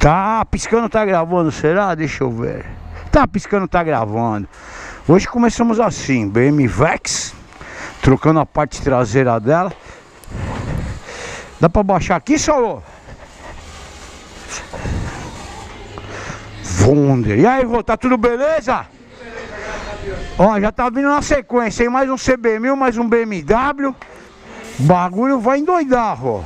Tá piscando, tá gravando, será? Deixa eu ver. Tá piscando, tá gravando. Hoje começamos assim, BMW Vex, trocando a parte traseira dela. Dá pra baixar aqui, Saulo? Wunder. E aí, vô, tá tudo beleza? Ó, já tá vindo na sequência, hein? Mais um CB1000, mais um BMW. O bagulho vai endoidar, ó.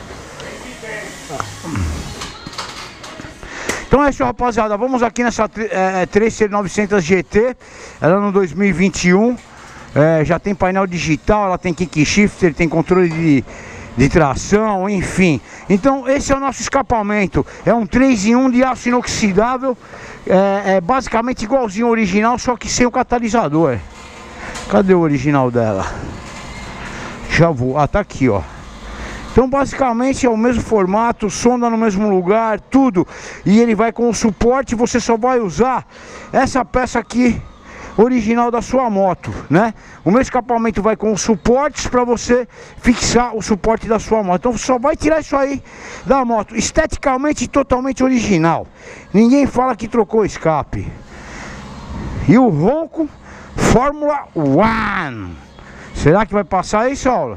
Então é isso, rapaziada. Vamos aqui nessa Tracer 900 GT. Ela no 2021. Já tem painel digital, ela tem kick shifter, tem controle de tração, enfim. Então esse é o nosso escapamento. É um 3 em 1 de aço inoxidável. É basicamente igualzinho ao original, só que sem o catalisador. Cadê o original dela? Já vou. Ah, tá aqui, ó. Então basicamente é o mesmo formato, sonda no mesmo lugar, tudo. E ele vai com o suporte, você só vai usar essa peça aqui original da sua moto, né? O meu escapamento vai com os suportes para você fixar o suporte da sua moto. Então você só vai tirar isso aí da moto, esteticamente totalmente original. Ninguém fala que trocou escape. E o ronco Fórmula 1. Será que vai passar aí, Saulo?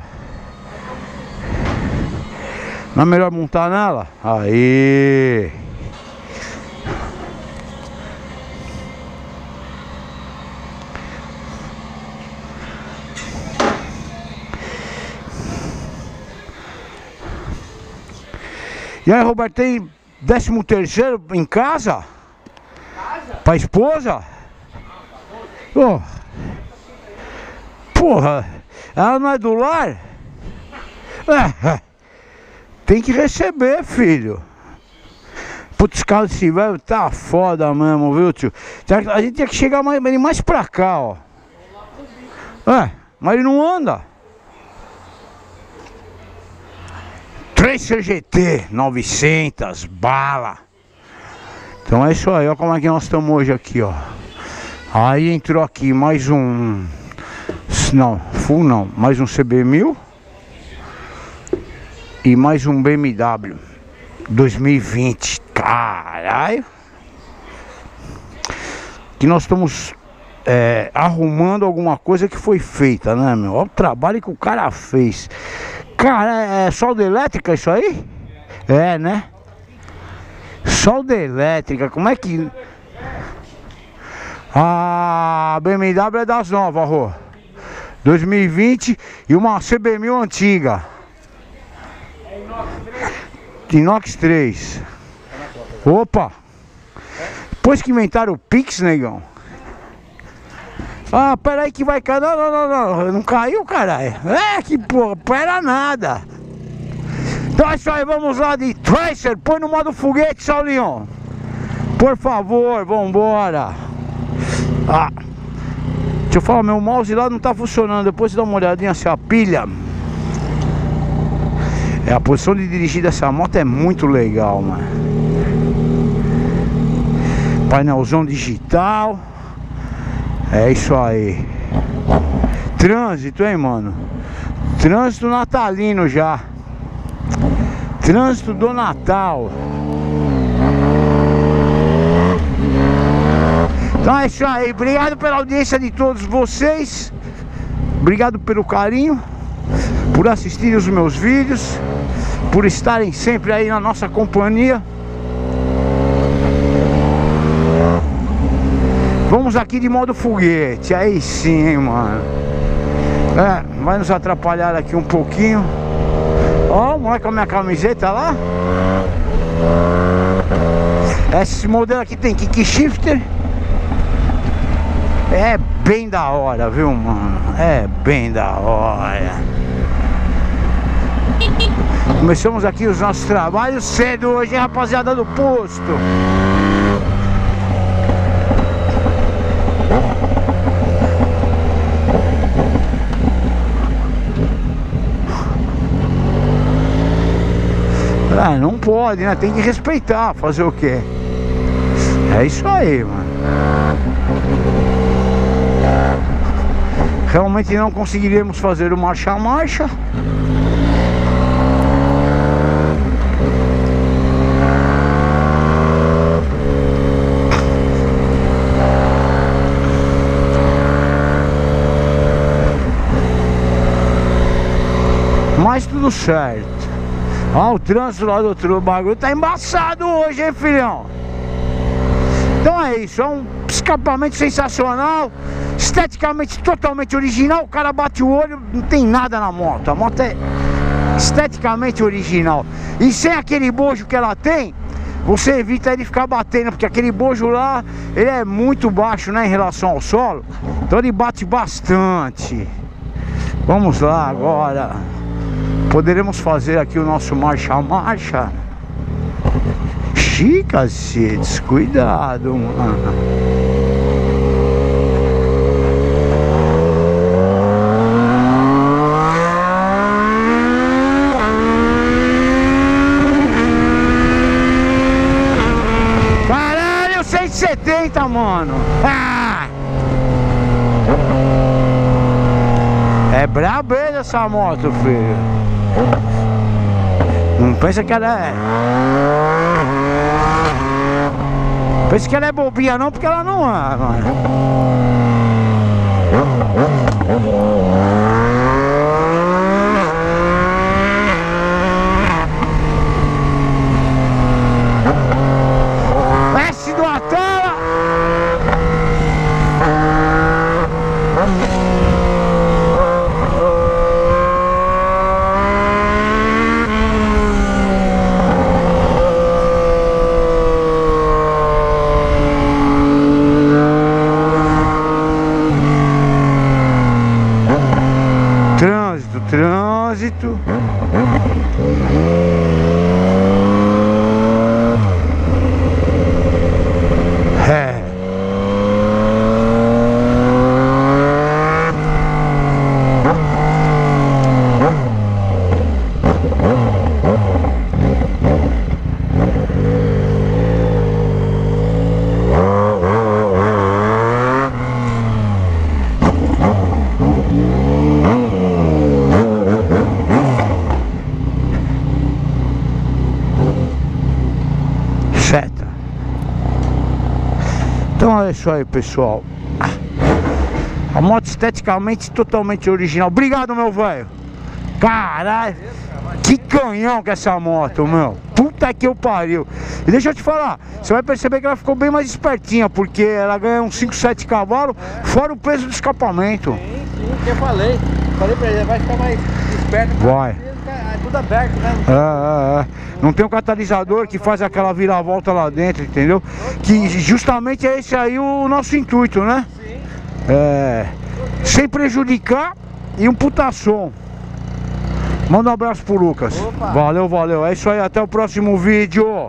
Não é melhor montar nela? Aí. E aí, Roberto, tem 13º em casa? Pra esposa? Oh. Porra, ela não é do lar? Tem que receber, filho. Putz, carro desse velho tá foda mesmo, viu, tio? A gente tinha que chegar mais pra cá, ó. Mas ele não anda. Tracer GT 900, bala. Então é isso aí, ó como é que nós estamos hoje aqui, ó. Aí entrou aqui mais um... Não, full não, mais um CB1000. E mais um BMW 2020. Caralho. Que nós estamos arrumando alguma coisa que foi feita, né, meu? Olha o trabalho que o cara fez. Cara, é solda elétrica isso aí? É, né? Solda elétrica, como é que... A BMW é das novas, Rô. 2020 e uma CB1000 antiga. Inox 3. Opa! Depois que inventaram o Pix, negão. Ah, pera aí que vai cair. Não, não caiu, caralho. Que porra, pera nada. Então é isso aí, vamos lá de Tracer. Põe no modo foguete, Saulinho. Por favor, vambora. Deixa eu falar, meu mouse lá não tá funcionando. Depois dá uma olhadinha se a pilha. A posição de dirigir dessa moto é muito legal, mano. Painelzão digital. É isso aí. Trânsito, hein, mano? Trânsito natalino já. Trânsito do Natal. Então é isso aí. Obrigado pela audiência de todos vocês. Obrigado pelo carinho, por assistirem os meus vídeos, por estarem sempre aí na nossa companhia. Vamos aqui de modo foguete. Aí sim, hein, mano. Vai nos atrapalhar aqui um pouquinho. Ó, o moleque com a minha camiseta lá. Esse modelo aqui tem kick shifter. É bem da hora, viu, mano? É bem da hora. Começamos aqui os nossos trabalhos cedo hoje, hein, rapaziada do posto. Não pode, né? Tem que respeitar, fazer o quê? É isso aí, mano. Realmente não conseguiremos fazer o marcha a marcha. Mas tudo certo. Ó, o trânsito lá do outro bagulho tá embaçado hoje, hein, filhão? Então é isso, é um escapamento sensacional, esteticamente totalmente original. O cara bate o olho, não tem nada na moto. A moto é esteticamente original. E sem aquele bojo que ela tem, você evita ele ficar batendo, porque aquele bojo lá, ele é muito baixo, né, em relação ao solo. Então ele bate bastante. Vamos lá agora. Poderemos fazer aqui o nosso marcha-marcha. Xiii, cacetes, cuidado, mano. Caralho, 170, mano. Ah! É brabeza essa moto, filho. Não pensa que ela é... Pensa que ela é bobinha não, porque ela não é, mano. Desce do Atala. Trânsito. É. Seta. Então é isso aí, pessoal. A moto esteticamente totalmente original. Obrigado, meu velho. Caralho, que canhão que é essa moto, meu. Puta que eu pariu. E deixa eu te falar, você vai perceber que ela ficou bem mais espertinha, porque ela ganha uns 5, 7 cavalos, fora o peso do escapamento. Sim, que eu falei. Falei pra ele, vai ficar mais esperto. Vai. É tudo aberto, né? Não tem um catalisador que faz aquela viravolta lá dentro, entendeu? Que justamente é esse aí o nosso intuito, né? Sim. Sem prejudicar e um puta som. Manda um abraço pro Lucas. Opa. Valeu, valeu. É isso aí, até o próximo vídeo.